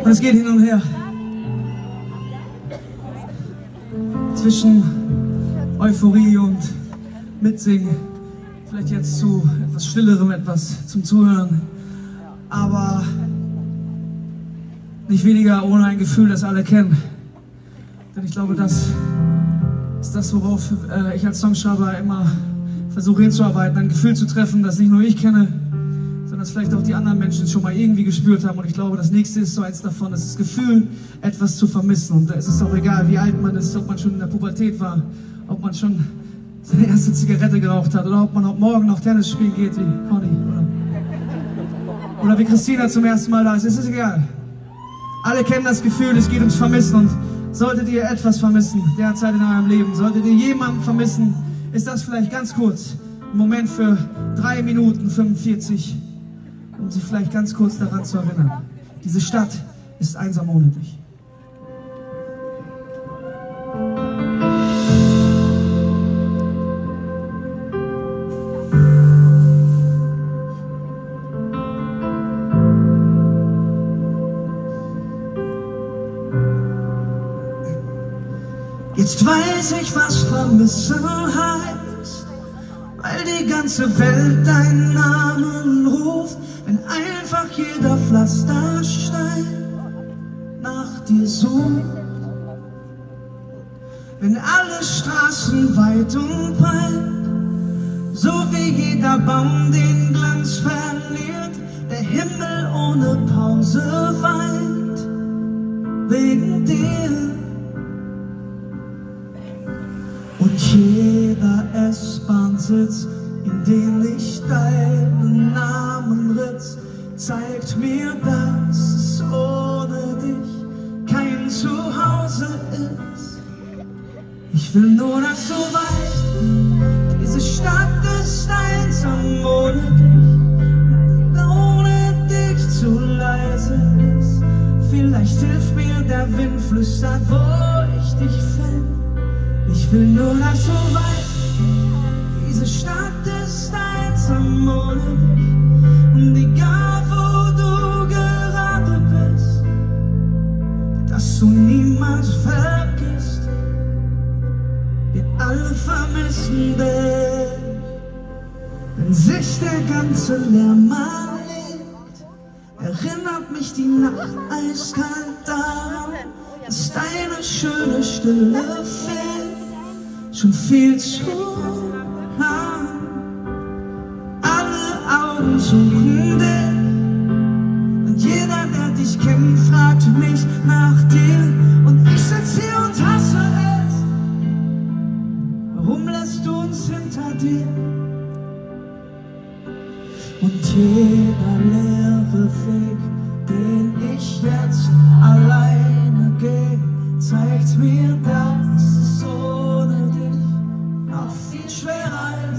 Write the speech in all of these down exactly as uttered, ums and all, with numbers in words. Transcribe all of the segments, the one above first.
Und es geht hin und her. Zwischen Euphorie und Mitsingen. Vielleicht jetzt zu etwas Stillerem, etwas zum Zuhören. Aber nicht weniger ohne ein Gefühl, das alle kennen. Denn ich glaube, das ist das, worauf äh, ich als Songschreiber immer versuche hinzuarbeiten. Ein Gefühl zu treffen, das nicht nur ich kenne, sondern das vielleicht auch die anderen Menschen schon mal irgendwie gespürt haben. Und ich glaube, das nächste ist so eins davon, das ist das Gefühl, etwas zu vermissen. Und da ist es auch egal, wie alt man ist, ob man schon in der Pubertät war, ob man schon seine erste Zigarette geraucht hat oder ob man auch morgen noch Tennis spielen geht wie Conny oder, oder wie Christina zum ersten Mal da ist. Es ist egal. Alle kennen das Gefühl, es geht ums Vermissen. Und solltet ihr etwas vermissen derzeit in eurem Leben, solltet ihr jemanden vermissen, ist das vielleicht ganz kurz, ein Moment für drei Minuten fünfundvierzig, um sich vielleicht ganz kurz daran zu erinnern. Diese Stadt ist einsam ohne dich. Jetzt weiß ich, was vermissen heißt, weil die ganze Welt deinen Namen ruft, wenn einfach jeder Pflasterstein nach dir sucht, wenn alle Straßen weit und breit, so wie jeder Baum den Glanz verliert, der Himmel ohne Pause weint, wegen dir. Und jeder S-Bahn-Sitz, in den ich deinen Namen ritz, zeigt mir, dass es ohne dich kein Zuhause ist. Ich will nur, dass du weißt, diese Stadt ist einsam ohne dich, ohne dich zu leise ist. Vielleicht hilft mir der Wind, flüstert, wo ich dich finde. Ich will nur, dass du weißt, diese Stadt ist einsam ohne dich. Und egal, wo du gerade bist, dass du niemals vergisst, wir alle vermissen dich. Wenn sich der ganze Lärm anlegt, erinnert mich die Nacht eiskalt daran, dass deine schöne Stille fehlt. Schon viel zu lang. Alle Augen suchen dich und jeder, der dich kennt, fragt mich nach dir. Und ich sitz hier und hasse es. Warum lässt du uns hinter dir? Und jeder leere Weg, den ich jetzt alleine gehe, zeigt mir, dass es ohne dich noch viel schwerer ist.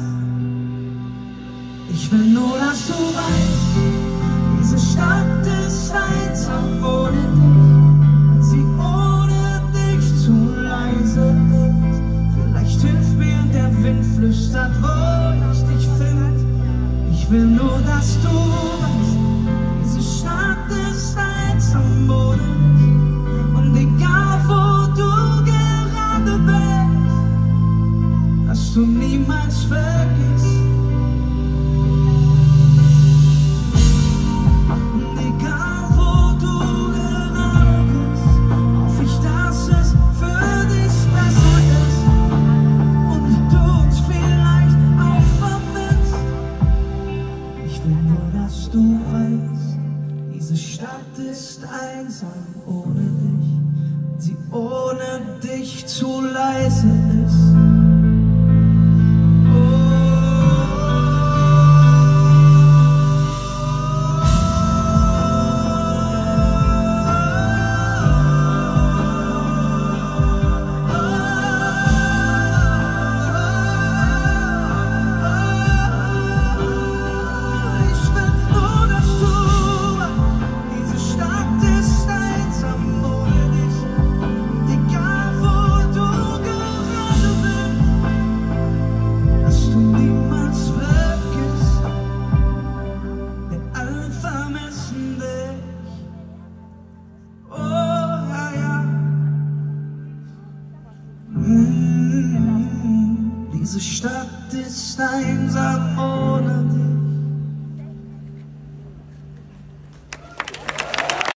Ich will nur, dass du weißt, diese Stadt ist einsam ohne dich, weil sie ohne dich zu leise ist. Vielleicht hilft mir der Wind, flüstert, wo ich dich finde. Ich will nur, dass du weißt, diese Stadt ist einsam ohne dich. Und egal, wo du gerade bist, dass du niemals vergisst. Und egal, wo du gerade bist, hoffe ich, dass es für dich besser ist und du uns vielleicht auch vermisst. Ich will nur, dass du weißt, diese Stadt ist einsam ohne dich, sie ohne dich zu leise ist. Egal, wo du Diese Stadt ist einsam ohne dich.